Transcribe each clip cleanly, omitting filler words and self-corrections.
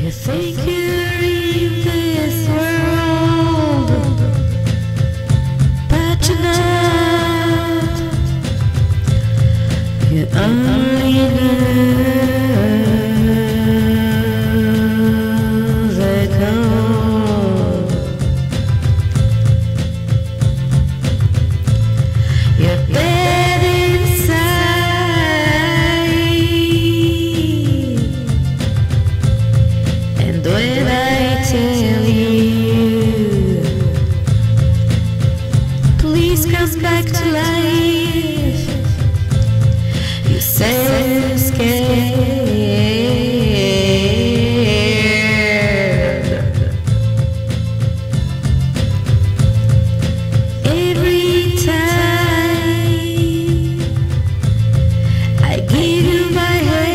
You think you're in this world, but you're not. You only know the cold. You're dead inside, and when I tell you, please come back to life, you say you're scared. Every time I give you my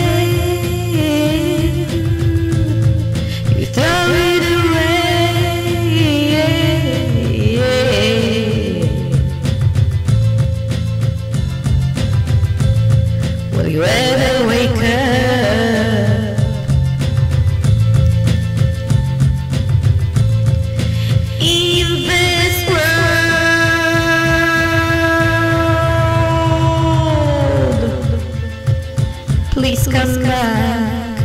hand, you throw it away. Will you ever wake up in this world? Please come back,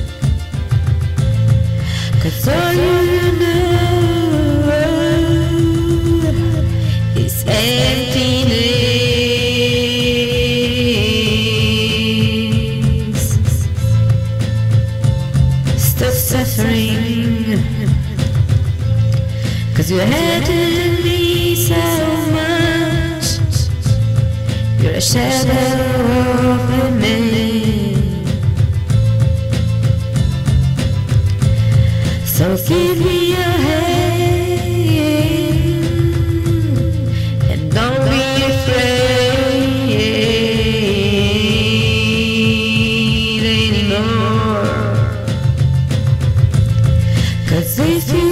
'cause all you know is emptiness. Stop suffering, 'cause you hated me so much. You're a shadow of a man. So give me your hand, and don't be afraid anymore. 'Cause if you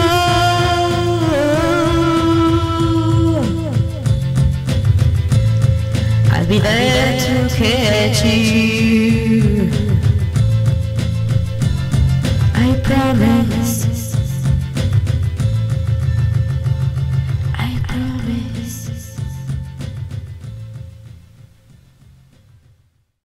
fall, I'll be there to catch you. I promise.